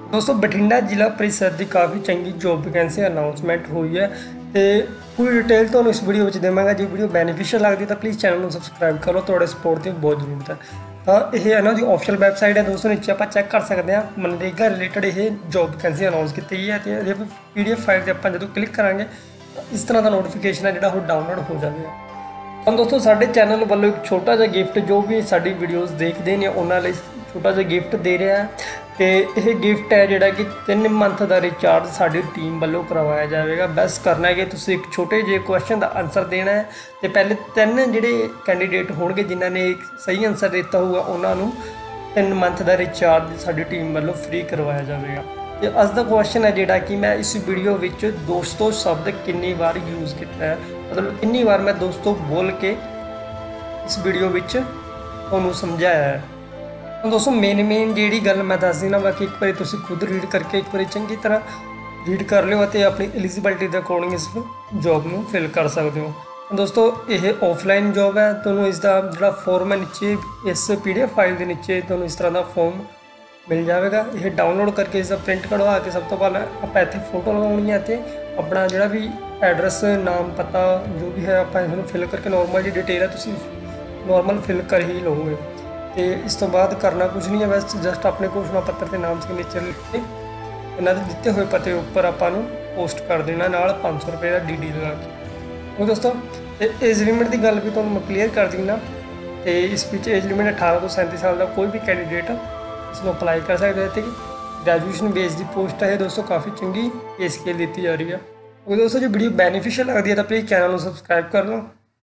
दोस्तों बठिंडा जिला परिषद की काफ़ी चंगी जॉब वैकेंसी अनाउंसमेंट हुई है तो पूरी डिटेल तो इस वीडियो में देवांगा। जो वीडियो बेनीफिशियल लगती तो प्लीज़ चैनल को सबसक्राइब करो, थोड़े सपोर्ट की बहुत जरूरत है। तो यह इन्हों की ऑफिशियल वैबसाइट है दोस्तों, नीचे आप चैक कर सकते हैं। मनरेगा रिलेटेड ये जॉब वैकेंसी अनाउंस की गई है। तो PDF फाइल से आप जो क्लिक करा इस तरह का नोटिफिकेशन है जो डाउनलोड हो जाएगा। हम दोस्तों साढ़े चैनल वालों एक छोटा जहा गिफ्ट जो भी साड़ी वीडियोज़ देखते हैं उन्होंने छोटा जहा गिफ्ट दे रहा है। तो यह गिफ्ट है जोड़ा कि 3 मंथ का रिचार्ज साड़ी टीम वालों करवाया जाएगा। बस करना है कि तुम एक छोटे जे क्वेश्चन का आंसर देना है। तो पहले 3 जोड़े कैंडीडेट होंगे जिन्होंने एक सही आंसर दिता होगा उन्होंने 3 मंथ का रिचार्ज साड़ी टीम वालों फ्री करवाया जाएगा। तो अज का क्वेश्चन है जोड़ा कि मैं इस वीडियो में दोस्तों शब्द कितनी बार यूज़ किया है, मतलब कितनी बार मैं दोस्तों बोल के इस वीडियो में तुहानू समझाया है। तो दोस्तों मेन जी गल मैं दस देना, बाकी एक बार तुम खुद रीड करके एक बार चंगी तरह रीड कर लो तो अपनी एलिजिबिलिटी के अकॉर्डिंग इस जॉब में फिल कर सकते हो। दोस्तों ये ऑफलाइन जॉब है, तो इसका जो फॉर्म है नीचे इस PDF फाइल के नीचे तो इस तरह का फॉर्म मिल जाएगा। ये डाउनलोड करके इसका प्रिंट कढ़वा के सब तो पहले आप इतने फोटो लगानी है तो अपना जोड़ा भी एड्रैस नाम पता जो भी है आप फिल करके नॉर्मल जी डिटेल है तुम नॉर्मल फिल कर ही लोगे। तो इस तो बाद करना कुछ नहीं है, बस जस्ट अपने घोषणा पत्र के नाम सिग्नेचर लिख के इन्होंने दिते हुए पते उपर आपू पोस्ट कर देना, नाल 500 रुपये का DD लगा के। तो दोस्तों एज लिमिट की गल भी तो मैं क्लीयर कर देना। तो इस एज लिमिट 18 तो 37 साल का कोई भी कैंडीडेट इसमें अप्लाई कर सकते हैं। तो ग्रैजुएशन बेस की पोस्ट है दोस्तों, काफ़ी चंगी पे स्केल दी जा रही है। तो दोस्तों जो वीडियो बेनीफिशियल लगती है तो प्लीज़ चैनल को सबसक्राइब कर लो।